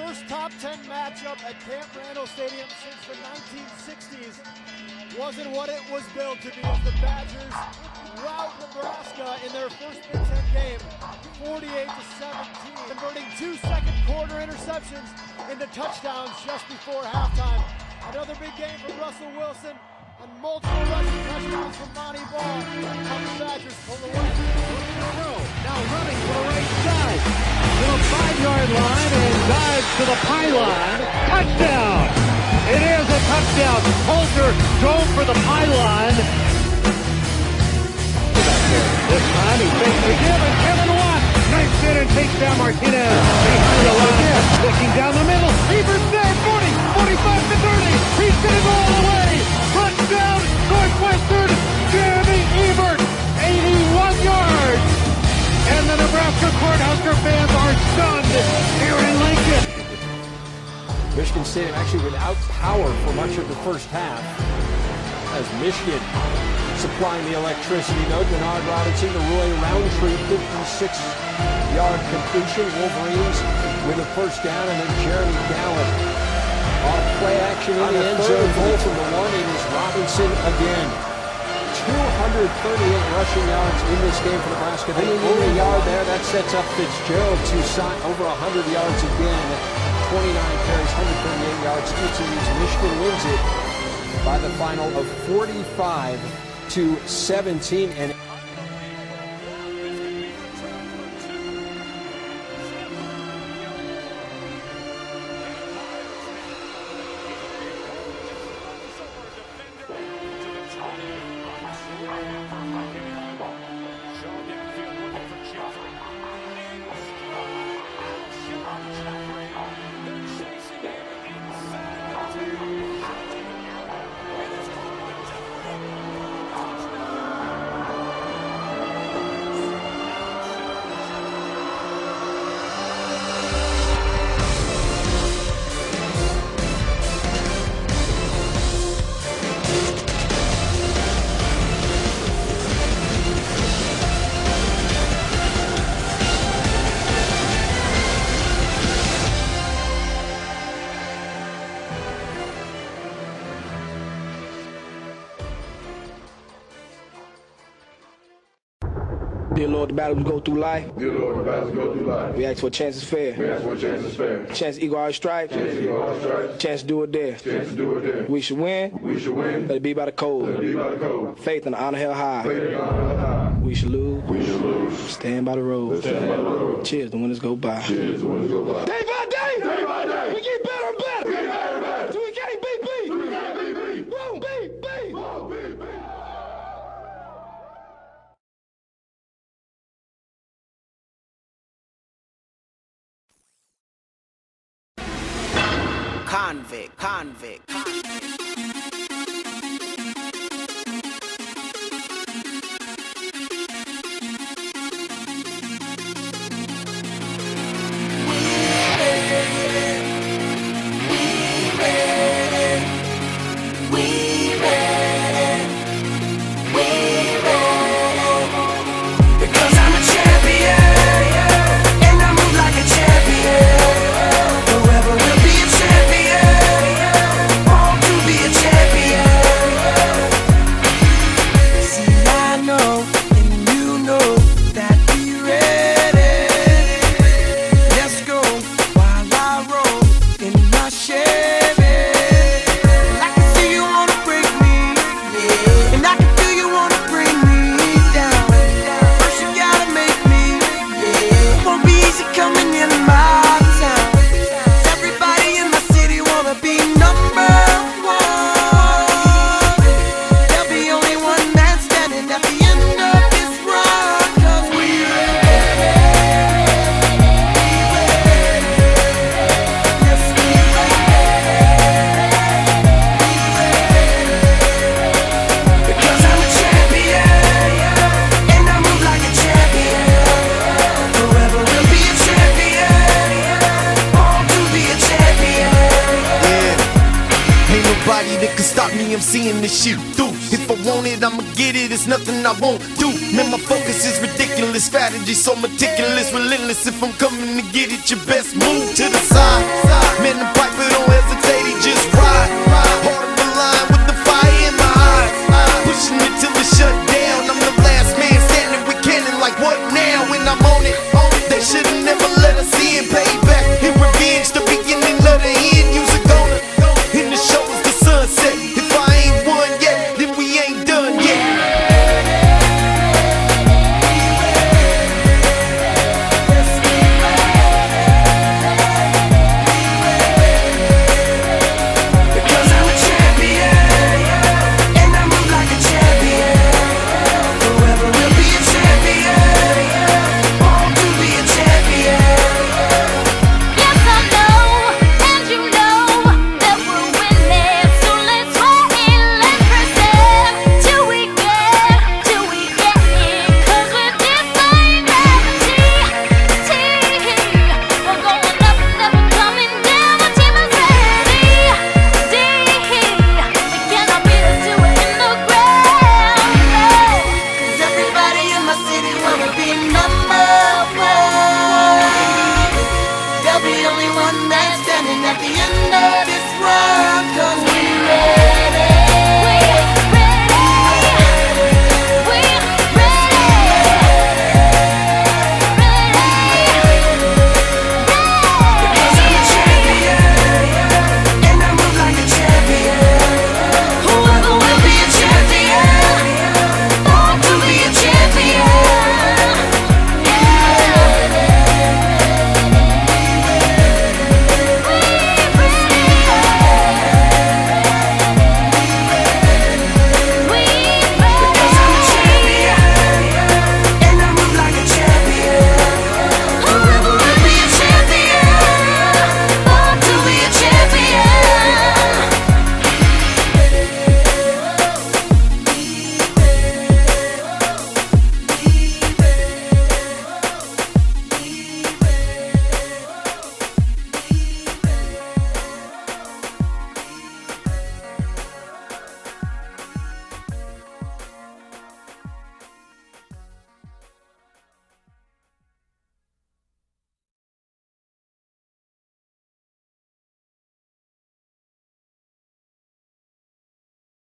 first top 10 matchup at Camp Randall Stadium since the 1960s wasn't what it was billed to be as the Badgers rout Nebraska in their first Big Ten game, 48-17, converting 2 second-quarter interceptions into touchdowns just before halftime. Another big game from Russell Wilson and multiple rushing touchdowns from Monty Ball. The Badgers pull the win. Now running to the right side. Little 5-yard line and dives to the pylon. Touchdown! It is a touchdown. Holter drove for the pylon. This time he fakes the give and Kevin Watt knifes in and takes down Martinez behind the line. Looking down the middle. Evert's there. 40, 45 to 30. He's going to go all the way. Touchdown, Northwestern. Jeremy Ebert, 81 yards. And the Nebraska Cornhusker fans are stunned here in Lincoln. Michigan Stadium actually without power for much of the first half as Michigan supplying the electricity. No Denard Robinson, the Roy Roundtree 56-yard completion. Wolverines with a first down, and then Jeremy Gallup off play action in the end zone. Goal from the one. It is Robinson again. 238 rushing yards in this game for Nebraska. They need a yard there. That sets up Fitzgerald to sign over 100 yards again. 29 carries, 138 yards. Michigan wins it by the final of 45-17. And Dear Lord, the battles go through life. Dear Lord, the battles go through life. We ask for a chance is fair. We ask for a chance is fair. Chance to equal our stripes. Chance to equal our stripes. Chance to do it there. Chance to do it there. We should win. We should win. Let it be by the code. Let it be by the code. Faith and honor held high. Faith and honor held high. We should lose. We should lose. Stand by the road. Stand by the road. Cheers, the winners go by. Cheers, the winners go by. Day by day. Day by day. We get better and better. We get better and better. Till we can't beat beat. Till we can't beat beat. Boom, beat, beat. Boom, beat, beat. Convict. Because I'm a champion, and I move like a champion. Forever will be a champion, born to be a champion. See, I know, and you know that we ready. Let's go while I roll in my Chevy. And I can see you wanna break me, yeah. And I can feel you wanna bring me down. First you gotta make me, yeah. Won't be easy coming in my town. Everybody in my city wanna be number one. There'll be only one man standing at the end of this run. 'Cause we ready. Yes, we ready. Because I'm a champion, and I move like a champion. Forever will be a champion, born to be a champion. Yeah, ain't nobody that can stop me. I'm seeing this shit through. If I want it, I'ma get it, it's nothing I won't do. Man, my focus is ridiculous, strategy so meticulous, relentless. If I'm coming to get it, your best move to the side. Man, the piper don't hesitate, he just ride.